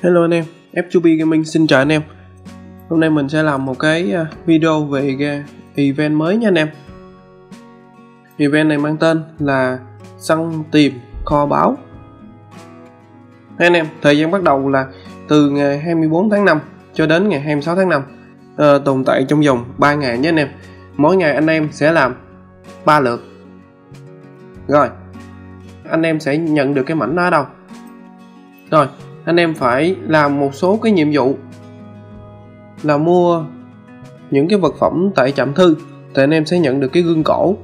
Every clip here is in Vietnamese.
Hello anh em, F2B Gaming xin chào anh em. Hôm nay mình sẽ làm một cái video về event mới nha anh em. Event này mang tên là săn tìm kho báu. Anh em, thời gian bắt đầu là từ ngày 24 tháng 5 cho đến ngày 26 tháng 5, tồn tại trong vòng 3 ngày nhé anh em. Mỗi ngày anh em sẽ làm 3 lượt. Rồi, anh em sẽ nhận được cái mảnh đó ở đâu? Rồi, anh em phải làm một số cái nhiệm vụ là mua những cái vật phẩm tại trạm thư thì anh em sẽ nhận được cái gương cổ.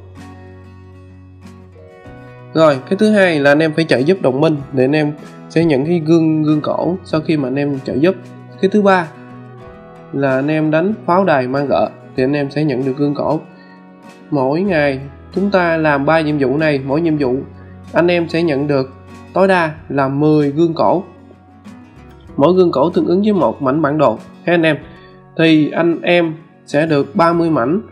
Rồi, cái thứ hai là anh em phải trợ giúp đồng minh để anh em sẽ nhận cái gương cổ sau khi mà anh em trợ giúp. Cái thứ ba là anh em đánh pháo đài mang gỡ thì anh em sẽ nhận được gương cổ. Mỗi ngày chúng ta làm 3 nhiệm vụ này, mỗi nhiệm vụ anh em sẽ nhận được tối đa là 10 gương cổ. Mỗi gương cổ tương ứng với một mảnh bản đồ ha anh em. Thì anh em sẽ được 30 mảnh.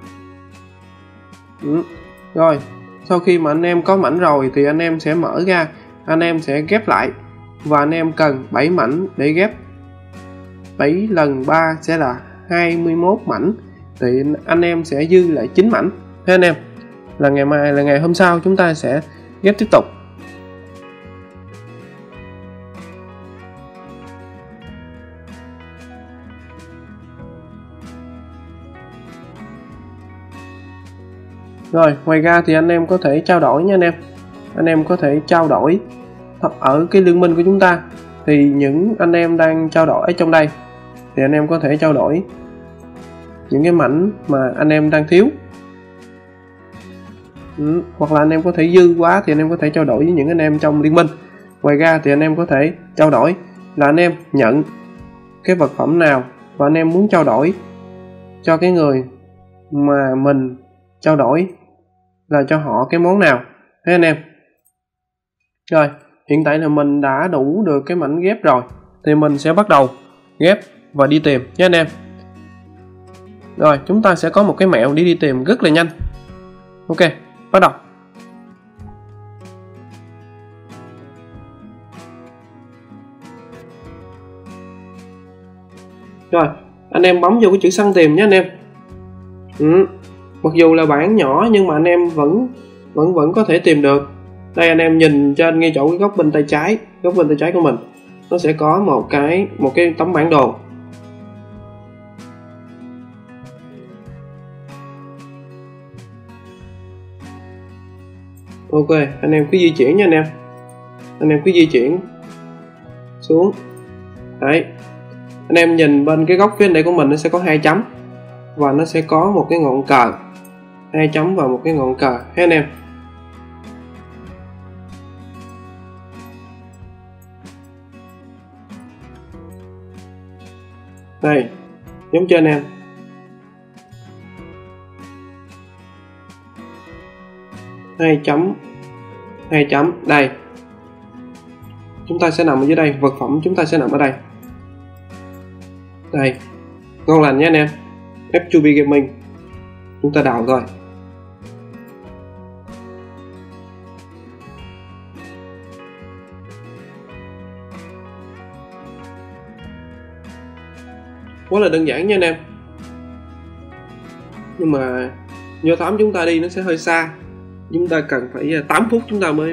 Rồi, sau khi mà anh em có mảnh rồi thì anh em sẽ mở ra, anh em sẽ ghép lại. Và anh em cần 7 mảnh để ghép. 7 lần 3 sẽ là 21 mảnh. Thì anh em sẽ dư lại 9 mảnh ha anh em. Là ngày mai, là ngày hôm sau chúng ta sẽ ghép tiếp tục. Rồi, ngoài ra thì anh em có thể trao đổi nha anh em. Anh em có thể trao đổi ở cái liên minh của chúng ta. Thì những anh em đang trao đổi ở trong đây thì anh em có thể trao đổi những cái mảnh mà anh em đang thiếu. Hoặc là anh em có thể dư quá thì anh em có thể trao đổi với những anh em trong liên minh. Ngoài ra thì anh em có thể trao đổi là anh em nhận cái vật phẩm nào và anh em muốn trao đổi cho cái người mà mình trao đổi là cho họ cái món nào thế anh em. Rồi, hiện tại là mình đã đủ được cái mảnh ghép rồi thì mình sẽ bắt đầu ghép và đi tìm nhé anh em. Rồi, chúng ta sẽ có một cái mẹo để đi tìm rất là nhanh. Ok, bắt đầu. Rồi, anh em bấm vô cái chữ săn tìm nhé anh em. Mặc dù là bản nhỏ nhưng mà anh em vẫn có thể tìm được. Đây, anh em nhìn trên ngay chỗ cái góc bên tay trái của mình, nó sẽ có một cái tấm bản đồ. Ok, anh em cứ di chuyển nha anh em. Anh em cứ di chuyển xuống. Đấy, anh em nhìn bên cái góc phía đây của mình nó sẽ có 2 chấm và nó sẽ có một cái ngọn cờ, 2 chấm và một cái ngọn cờ ha anh em. Đây, giống chưa anh em? Hai chấm đây. Chúng ta sẽ nằm ở dưới đây, vật phẩm chúng ta sẽ nằm ở đây. Đây, ngon lành nhé anh em. F2B Gaming, chúng ta đào thôi. Quá là đơn giản nha anh em. Nhưng mà do thám chúng ta đi nó sẽ hơi xa. Chúng ta cần phải 8 phút chúng ta mới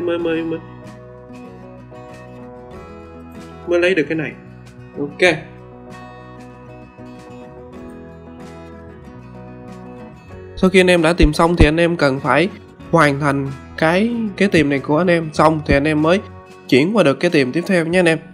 lấy được cái này. Ok. Sau khi anh em đã tìm xong thì anh em cần phải hoàn thành cái tìm này của anh em xong thì anh em mới chuyển qua được cái tìm tiếp theo nha anh em.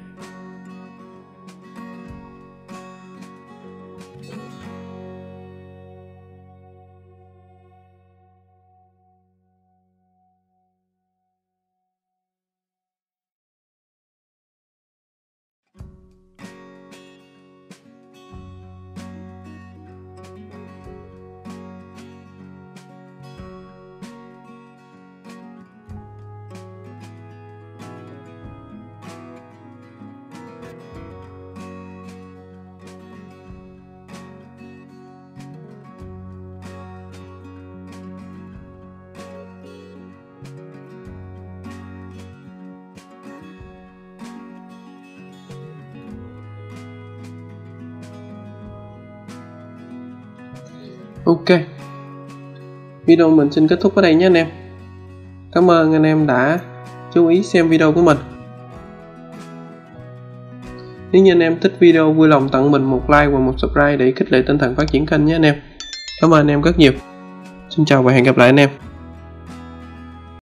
Ok, video mình xin kết thúc ở đây nhé anh em. Cảm ơn anh em đã chú ý xem video của mình. Nếu như anh em thích video, vui lòng tặng mình một like và một subscribe để khích lệ tinh thần phát triển kênh nhé anh em. Cảm ơn anh em rất nhiều. Xin chào và hẹn gặp lại anh em.